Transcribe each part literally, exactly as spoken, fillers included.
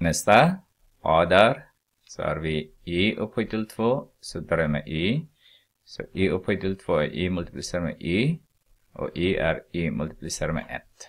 nästa, A där. Så har vi I upphöjt till två. Så drar jag med I. Så I upphöjt till två är I multiplicerat med I. Och I är I multiplicerat med ett.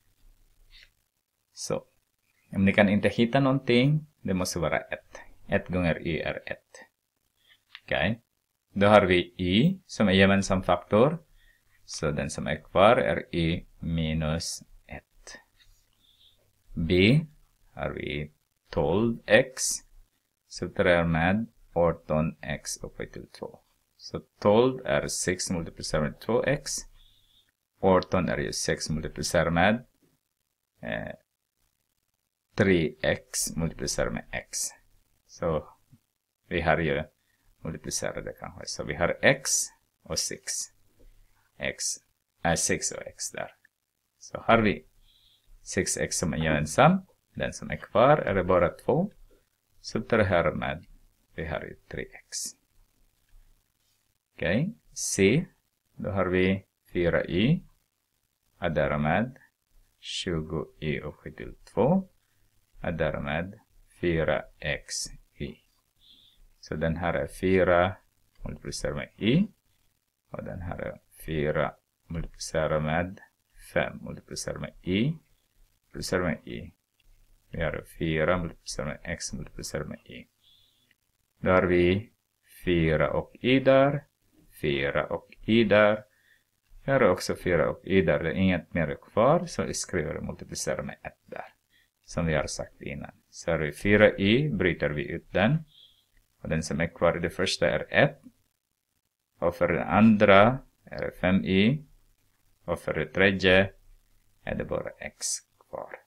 Så. Om ni kan inte hitta någonting, det måste vara ett. ett gånger I är ett. Okej. Okay. Då har vi I som är gemensam faktor. Så den som är kvar är I minus ett. B har vi tolv x. Så det är med arton x upphöjt till två. Så tolv är sex multiplicerat med två x. arton är ju sex multiplicerat med eh, tre x multiplicerat med x. Så vi har ju multiplicerade kanske. Så vi har x och sex. X är sex och x där. Så har vi sex x som är gemensam. Den som är kvar är det bara två. Så det här med vi har ju tre x. Okej. Okay. C. Då har vi fyra i. Och därmed tjugo i upphöjt till två. Och därmed fyra x i. Så den här är fyra multiplicerat med i. Och den här är fyra multiplicerat med fem multiplicerat med i. Multiplicerat med i. Vi har fyra multiplicerat med x multiplicerat med i. Då har vi fyra och i där. fyra och i där. Vi har också fyra och i där. Det är inget mer kvar. Så vi skriver multiplicerat med ett där. Som vi har sagt innan. Så har vi fyra i. Bryter vi ut den. Och den som är kvar i det första är ett. Och för det andra är det fem i. Och för det tredje är det bara x kvar.